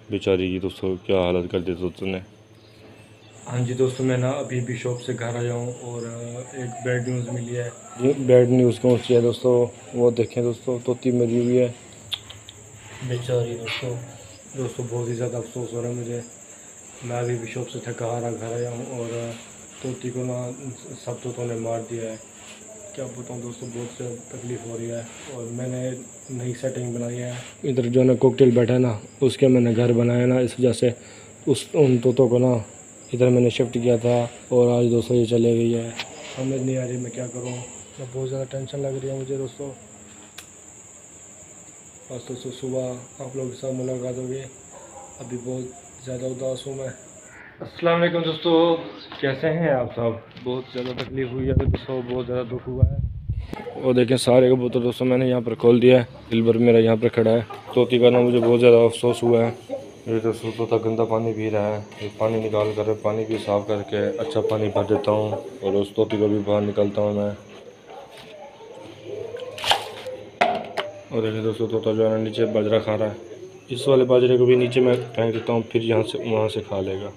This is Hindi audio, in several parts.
बेचारी की दोस्तों क्या हालत कर दी दोस्तों ने। हाँ जी दोस्तों, मैं ना अभी भी शॉप से घर आया हूँ और एक बैड न्यूज़ मिली है। ये बैड न्यूज़ कौन सी है दोस्तों? वो देखें दोस्तों, तोती मरी हुई है बेचारी। दोस्तों बहुत ही ज़्यादा अफसोस हो रहा है मुझे। मैं अभी भी शॉप से थका हारा घर आया हूँ और तोती को ना सब तोतों ने मार दिया है। क्या बताऊँ दोस्तों, बहुत से तकलीफ़ हो रही है। और मैंने नई सेटिंग बनाई है। इधर जो ना कॉकटेल बैठा है ना, उसके मैंने घर बनाया ना, इस वजह से उन तोतों को ना इधर मैंने शिफ्ट किया था। और आज दोस्तों ये चले गई है। समझ नहीं आ रही मैं क्या करूँ। मैं बहुत ज़्यादा टेंशन लग रही है मुझे दोस्तों। बस दोस्तों सुबह आप लोगों के साथ मुलाकात होगी। अभी बहुत ज़्यादा उदास हूँ मैं। अस्सलाम वालेकुम दोस्तों, कैसे हैं आप सब? बहुत ज़्यादा तकलीफ़ हुई है दोस्तों, बहुत ज़्यादा दुख हुआ है। और देखें सारे कबूतर दोस्तों मैंने यहाँ पर खोल दिया है। दिलबर मेरा यहाँ पर खड़ा है। तोती का ना मुझे बहुत ज़्यादा अफसोस हुआ है। ये दोस्तों तोता गंदा पानी पी रहा है। ये पानी निकाल कर पानी भी साफ़ करके अच्छा पानी भर देता हूँ और उस तोती को भी बाहर निकलता हूँ मैं। और देखिए दोस्तों तोता जो है ना नीचे बाजरा खा रहा है। इस वाले बाजरे को भी नीचे मैं फेंक देता हूँ, फिर यहाँ से वहाँ से खा लेगा।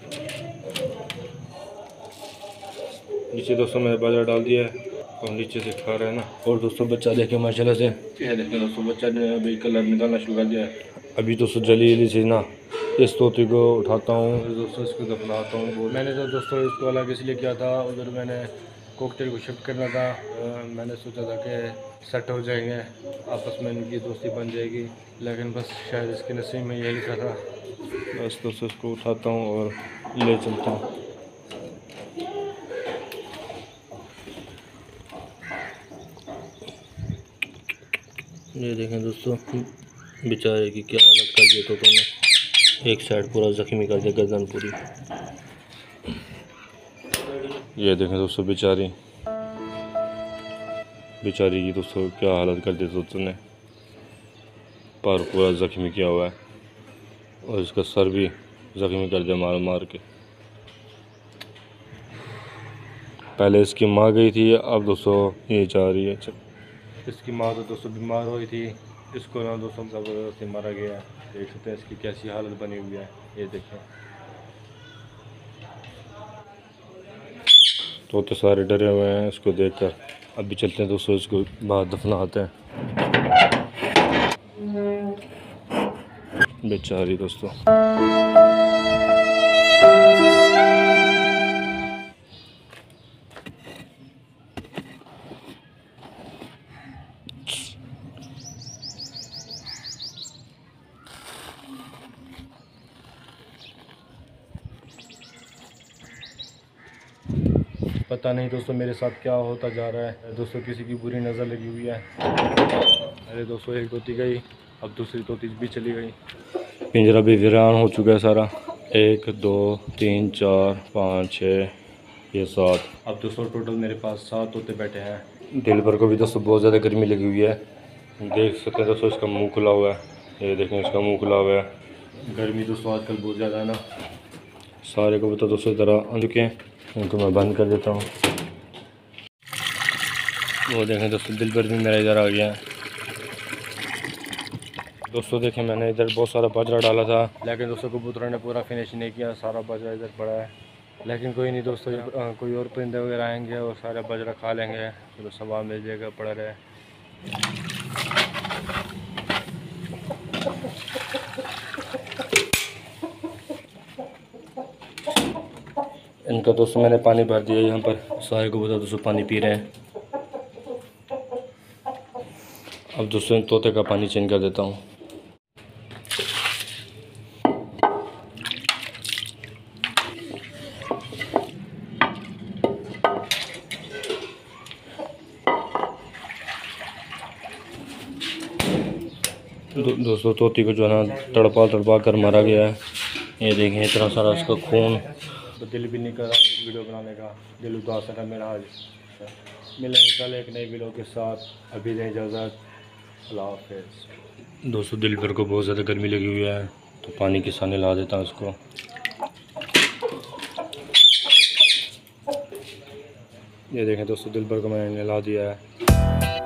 नीचे दोस्तों मैंने बाजरा डाल दिया है और नीचे से खा रहा है ना। और दोस्तों बच्चा देखे माशाल्लाह से, ये देखें दोस्तों बच्चा ने अभी कलर निकालना शुरू कर दिया है। अभी दोस्तों जल्दी से ना इस तोती को उठाता हूँ, दोस्तों इसको दफनाता हूँ। मैंने तो दोस्तों इसको अलग इसलिए किया था, उधर मैंने कॉकटेल को शिफ्ट करना था। मैंने सोचा था कि सेट हो जाएंगे, आपस में इनकी दोस्ती बन जाएगी, लेकिन बस शायद इसके नसीब में यही लिखा था। बस दोस्तों इसको उठाता हूँ और ले चलता हूँ। ये देखें दोस्तों बेचारे की क्या हालत कर दी तोतों ने। एक साइड पूरा ज़ख्मी कर दिया, गर्दन पूरी। ये देखें दोस्तों बेचारी की दोस्तों क्या हालत कर दी तोतों ने। पर पूरा ज़ख्मी किया हुआ है और इसका सर भी ज़ख्मी कर दिया मार मार के। पहले इसकी माँ गई थी, अब दोस्तों ये जा रही है। इसकी माँ तो दोस्तों बीमार हुई थी, इसको ना दोस्तों ज़बरदस्ती मारा गया है। देख सकते हैं इसकी कैसी हालत बनी हुई है। ये देखें तोते सारे डरे हुए हैं इसको देखकर। अभी चलते हैं दोस्तों, इसको बाहर दफनाते हैं बेचारी दोस्तों। पता नहीं दोस्तों मेरे साथ क्या होता जा रहा है। दोस्तों किसी की बुरी नज़र लगी हुई है। अरे दोस्तों एक तोती गई, अब दूसरी तोती भी चली गई। पिंजरा भी वीरान हो चुका है सारा। 1 2 3 4 5 6 ये 7। अब दोस्तों टोटल मेरे पास 7 तोते बैठे हैं। दिल भर को भी दोस्तों बहुत ज़्यादा गर्मी लगी हुई है। देख सकते हैं दोस्तों इसका मुँह खुला हुआ है। ये देखें इसका मुँह खुला हुआ है। गर्मी दोस्तों आजकल बहुत ज़्यादा है ना। सारे को तो दोस्तों तरह आ चुके हैं, उनको मैं बंद कर देता हूँ। वो देखें दोस्तों दिल भर भी मेरा इधर आ गया है। दोस्तों देखें मैंने इधर बहुत सारा बाजरा डाला था, लेकिन दोस्तों कबूतरों ने पूरा फिनिश नहीं किया। सारा बाजरा इधर पड़ा है, लेकिन कोई नहीं दोस्तों, कोई और परिंदे वगैरह आएंगे और सारा बाजरा खा लेंगे। चलो सामान मिल जाएगा, पड़ा रहे। इनका दोस्तों मैंने पानी भर दिया यहाँ पर, सारे कबूतर दोस्तों पानी पी रहे हैं। अब दोस्तों तोते का पानी चेंज कर देता हूँ। दोस्तों तोती को जो है ना तड़पा कर मारा गया है। ये देखें इतना सारा इसका खून। तो दिल भी नहीं कर रहा वीडियो बनाने का, दिल उदास है मेरा आज। मिलेंगे कल एक नई वीडियो के साथ, अभी दें इजाज़त, अल्लाह हाफ़िज़। दोस्तों दिल भर को बहुत ज़्यादा गर्मी लगी हुई है, तो पानी के सामने ला देता हूँ उसको। ये देखें दोस्तों दिल भर को मैंने ला दिया है।